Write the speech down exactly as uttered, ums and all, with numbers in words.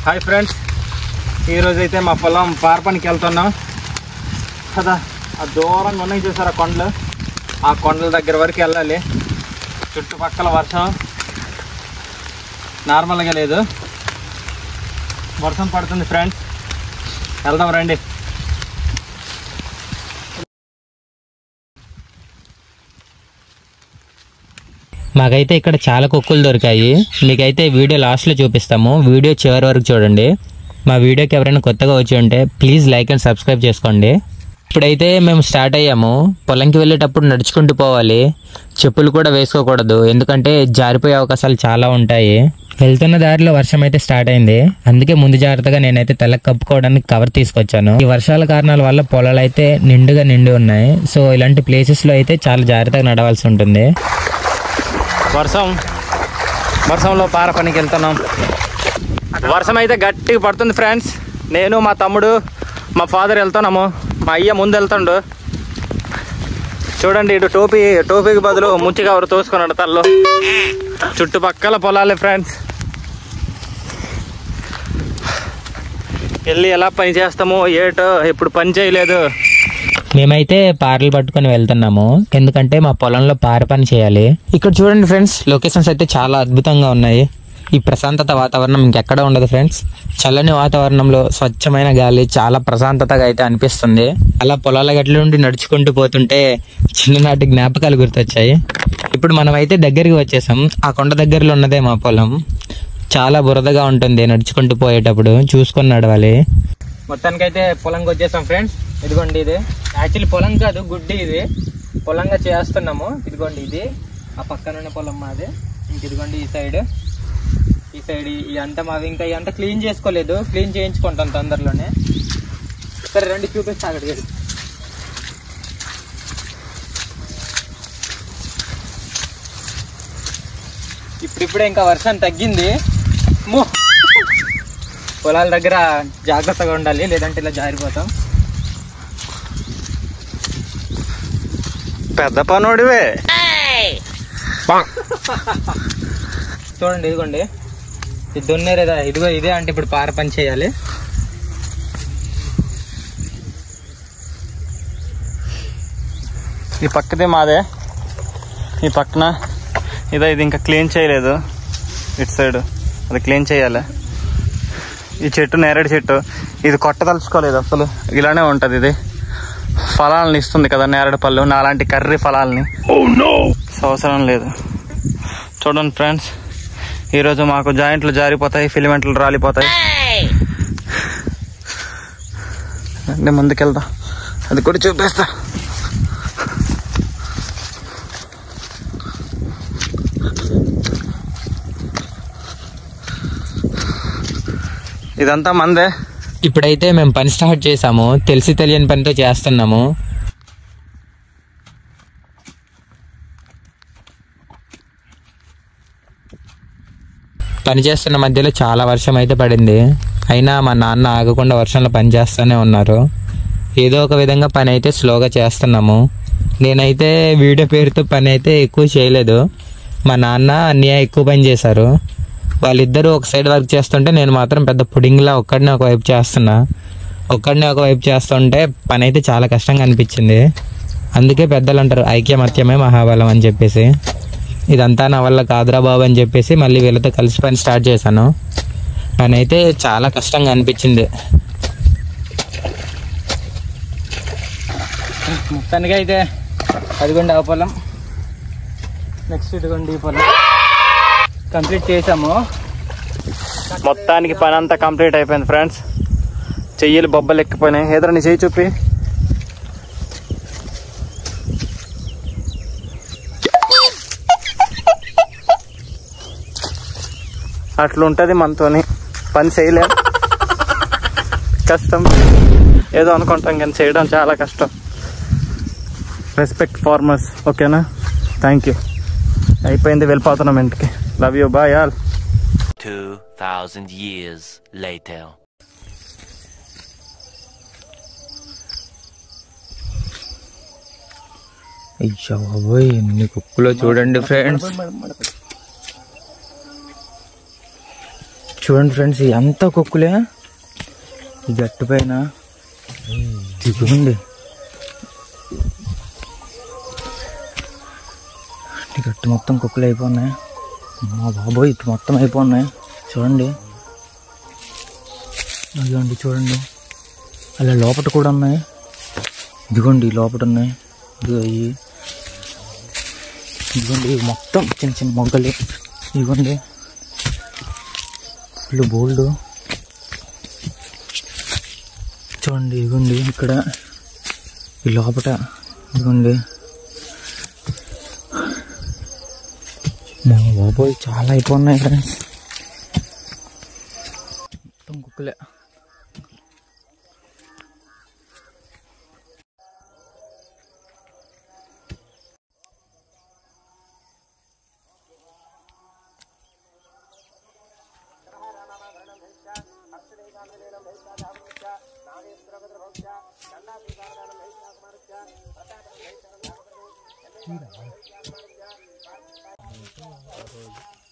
Hi friends, ఈరోజైతే మా పొలం పార్పనికి వెళ్తున్నాం కదా. ఆ దూరంగా ఉన్నాయి చూసారు ఆ కొండలు, ఆ కొండల దగ్గర వరకు వెళ్ళాలి. చుట్టుపక్కల వర్షం నార్మల్గా లేదు, వర్షం పడుతుంది ఫ్రెండ్స్. వెళ్దాం రండి. మాకైతే ఇక్కడ చాలా కుక్కలు దొరికాయి. మీకైతే వీడియో లాస్ట్లో చూపిస్తాము, వీడియో చివరి వరకు చూడండి. మా వీడియోకి ఎవరైనా కొత్తగా వచ్చి ఉంటే ప్లీజ్ లైక్ అండ్ సబ్స్క్రైబ్ చేసుకోండి. ఇప్పుడైతే మేము స్టార్ట్ అయ్యాము. పొలంకి వెళ్ళేటప్పుడు నడుచుకుంటూ పోవాలి, చెప్పులు కూడా వేసుకోకూడదు, ఎందుకంటే జారిపోయే అవకాశాలు చాలా ఉంటాయి. వెళ్తున్న దారిలో వర్షం అయితే స్టార్ట్ అయింది, అందుకే ముందు జాగ్రత్తగా నేనైతే తలకు కప్పుకోవడానికి కవర్ తీసుకొచ్చాను. ఈ వర్షాల కారణాల వల్ల పొలాలు అయితే నిండుగా నిండి ఉన్నాయి. సో ఇలాంటి ప్లేసెస్లో అయితే చాలా జాగ్రత్తగా నడవాల్సి ఉంటుంది. వర్షం వర్షంలో పార పనికి వెళ్తున్నాం. వర్షం అయితే గట్టిగా పడుతుంది ఫ్రెండ్స్. నేను మా తమ్ముడు మా ఫాదర్ వెళ్తున్నాము. మా అయ్య ముందు వెళ్తాడు. చూడండి, ఇటు టోపీ టోపీకి బదులు ముచ్చి కవర్ తోసుకున్నాడు తల్లో. చుట్టుపక్కల పొలాలే ఫ్రెండ్స్. వెళ్ళి ఎలా పని చేస్తామో ఏటో, ఎప్పుడు పని చేయలేదు. మేమైతే పారలు పట్టుకొని వెళ్తున్నాము, ఎందుకంటే మా పొలంలో పార పని చేయాలి. ఇక్కడ చూడండి ఫ్రెండ్స్, లొకేషన్స్ అయితే చాలా అద్భుతంగా ఉన్నాయి. ఈ ప్రశాంతత వాతావరణం ఇంకెక్కడ ఉండదు ఫ్రెండ్స్. చల్లని వాతావరణంలో స్వచ్ఛమైన గాలి చాలా ప్రశాంతతగా అయితే అనిపిస్తుంది. అలా పొలాల గట్ల నుండి నడుచుకుంటూ పోతుంటే చిన్ననాటి జ్ఞాపకాలు గుర్తొచ్చాయి. ఇప్పుడు మనం అయితే దగ్గరికి వచ్చేసాం. ఆ కొండ దగ్గరలో ఉన్నదే మా పొలం. చాలా బురదగా ఉంటుంది నడుచుకుంటూ పోయేటప్పుడు, చూసుకొని నడవాలి. మొత్తానికి అయితే పొలంకి వచ్చేసాం ఫ్రెండ్స్. ఇదిగోండి, ఇది యాక్చువల్లీ పొలం కాదు, గుడ్డి. ఇది పొలంగా చేస్తున్నాము. ఇదిగోండి, ఇది ఆ పక్కన పొలం మాది. ఇంక ఇదిగోండి ఈ సైడ్ ఈ సైడ్ ఇదంతా మాది. ఇంకా ఇదంతా క్లీన్ చేసుకోలేదు, క్లీన్ చేయించుకుంటాం తొందరలోనే. సరే రండి, చూపిస్తా అక్కడికి. ఇప్పుడిప్పుడే ఇంకా వర్షం తగ్గింది. పొలాల దగ్గర జాగ్రత్తగా ఉండాలి, లేదంటే ఇలా జారిపోతాం. పెద్ద పనోడివే. చూడండి, ఇదిగోండి ఇది దున్నేరేదా. ఇదిగో ఇదే అంటే ఇప్పుడు పార పని చేయాలి. ఈ పక్కదే మాదే, ఈ పక్కన ఇదే. ఇది ఇంకా క్లీన్ చేయలేదు, ఇటు సైడ్ అది క్లీన్ చేయాలి. ఈ చెట్టు నేరేడు చెట్టు, ఇది కొట్ట తలుచుకోలేదు అసలు, ఇలానే ఉంటుంది. ఇది ఫలాలను ఇస్తుంది కదా, నేరేడు పళ్ళు, నాలాంటి కర్రీ ఫలాలని. అవసరం లేదు. చూడండి ఫ్రెండ్స్, ఈరోజు మాకు జాయింట్లు జారిపోతాయి, ఫిలిమెంట్లు రాలిపోతాయి. అంటే ముందుకెళ్తా, అది కూడా చూపిస్తా. ఇదంతా మందే. ఇప్పుడైతే మేము పని స్టార్ట్ చేసాము, తెలిసి తెలియని పనితో చేస్తున్నాము. పని చేస్తున్న మధ్యలో చాలా వర్షం అయితే పడింది, అయినా మా నాన్న ఆగకుండా వర్షంలో పని చేస్తూనే ఉన్నారు. ఏదో ఒక విధంగా పని అయితే స్లోగా చేస్తున్నాము. నేనైతే వీడియో పేరుతో పని అయితే ఎక్కువ చేయలేదు, మా నాన్న అన్నయ్య ఎక్కువ పని చేశారు. వాళ్ళిద్దరూ ఒక సైడ్ వర్క్ చేస్తుంటే నేను మాత్రం పెద్ద పుడింగ్లా ఒక్కడినే ఒకవైపు చేస్తున్నా. ఒక్కడినే ఒకవైపు చేస్తుంటే పని అయితే చాలా కష్టంగా అనిపించింది. అందుకే పెద్దలు అంటారు, ఐక్యమత్యమే మహాబలం అని చెప్పేసి. ఇదంతా నా వల్ల కాదురా బాబు అని చెప్పేసి మళ్ళీ వీళ్ళతో కలిసి పని స్టార్ట్ చేశాను. పని అయితే చాలా కష్టంగా అనిపించింది. మొత్తానికి అయితే అదిగోండి ఆ పొలం, నెక్స్ట్ ఇదిగోండి ఈ పొలం కంప్లీట్ చేసాము. మొత్తానికి పని అంతా కంప్లీట్ అయిపోయింది ఫ్రెండ్స్. చెయ్యలు బొబ్బలు ఎక్కిపోయినాయి. ఏదైనా నీ చెయ్యి చూపి. అట్లుంటుంది మనతోని, పని చేయలేం, కష్టం. ఏదో అనుకుంటాం కానీ చేయడం చాలా కష్టం. రెస్పెక్ట్ ఫార్మర్స్, ఓకేనా? Thank you. అయిపోయింది, వెళ్ళిపోతున్నాం ఇంటికి. Love you, bye all. two thousand years later. అయ్యో బాబోయ్, ఎన్ని కుక్కలో చూడండి ఫ్రెండ్స్. చూడండి ఫ్రెండ్స్, ఎంత కుక్కులే ఈ గట్టు పైన దిగుండి. ఈ గట్టు మొత్తం కుక్కలు అయిపోన్నాయి. మా బాబోయ్, ఇటు మొత్తం అయిపోన్నాయి. చూడండి, ఇదిగోండి చూడండి, అలా లోపల కూడా ఉన్నాయి. ఇదిగోండి లోపల ఉన్నాయి. ఇదిగో ఇవి ఇదిగోండి ఇవి మొత్తం చిన్న చిన్న మొగ్గలు. ఇదిగోండి ఫుల్ బోల్డ్. చూడండి ఇదిగోండి ఇక్కడ ఈ లోపల ఇదిగోండి. మా బాబోయ్, చాలా అయిపోన్నాయి ఫ్రెండ్స్, మొత్తం కుక్కలే. Tidak.